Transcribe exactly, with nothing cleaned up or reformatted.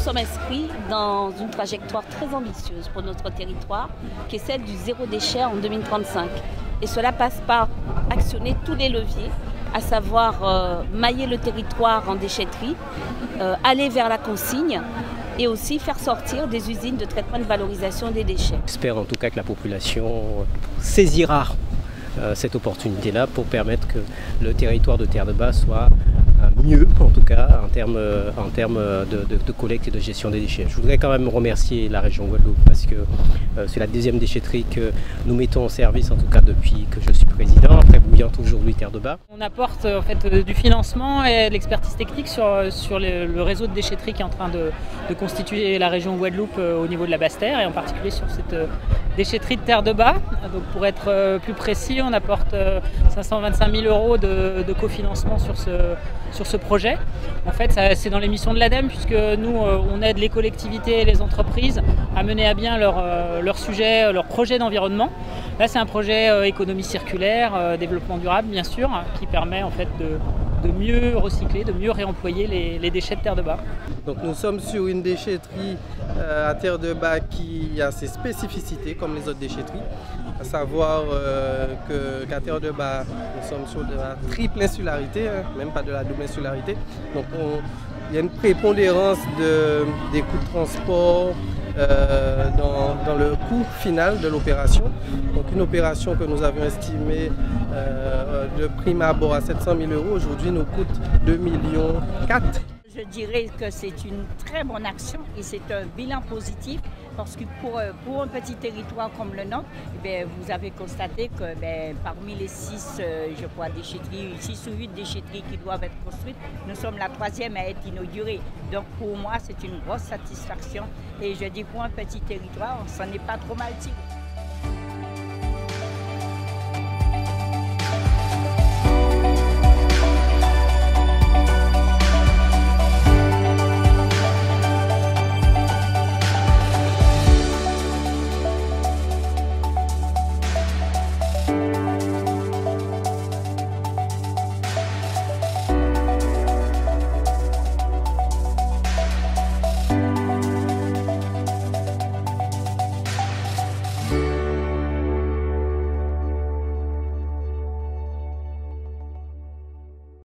sommes inscrits dans une trajectoire très ambitieuse pour notre territoire, qui est celle du zéro déchet en deux mille trente-cinq. Et cela passe par actionner tous les leviers, à savoir euh, mailler le territoire en déchetterie, euh, aller vers la consigne et aussi faire sortir des usines de traitement et de valorisation des déchets. J'espère en tout cas que la population saisira euh, cette opportunité-là pour permettre que le territoire de Terre-de-Bas soit mieux, en tout cas, en termes, en termes de, de, de collecte et de gestion des déchets. Je voudrais quand même remercier la région Guadeloupe parce que euh, c'est la deuxième déchetterie que nous mettons en service, en tout cas depuis que je suis président, après Bouillante aujourd'hui Terre-de-Bas. On apporte en fait du financement et de l'expertise technique sur, sur le, le réseau de déchetterie qui est en train de, de constituer la région Guadeloupe euh, au niveau de la Basse-Terre et en particulier sur cette euh, déchetterie de Terre-de-Bas. Donc pour être euh, plus précis, on apporte euh, cinq cent vingt-cinq mille euros de, de cofinancement sur ce sur ce projet. En fait, c'est dans les missions de l'ADEME puisque nous, on aide les collectivités et les entreprises à mener à bien leurs leur sujets, leurs projets d'environnement. Là, c'est un projet euh, économie circulaire, euh, développement durable, bien sûr, qui permet en fait de, de mieux recycler, de mieux réemployer les, les déchets de Terre-de-Bas. Donc nous sommes sur une déchetterie euh, à Terre-de-Bas qui a ses spécificités comme les autres déchetteries, à savoir euh, qu'à Terre-de-Bas, nous sommes sur de la triple insularité, hein, même pas de la double insularité. Donc on, il y a une prépondérance de, des coûts de transport euh, dans, dans le coût final de l'opération. Donc une opération que nous avions estimée euh, de prime abord à sept cent mille euros, aujourd'hui nous coûte deux millions quatre. Je dirais que c'est une très bonne action et c'est un bilan positif parce que pour, pour un petit territoire comme le nôtre, eh bien, vous avez constaté que bien, parmi les six, euh, je crois, déchetteries, six ou huit déchetteries qui doivent être construites, nous sommes la troisième à être inaugurée. Donc pour moi, c'est une grosse satisfaction et je dis pour un petit territoire, ça n'est pas trop mal tiré.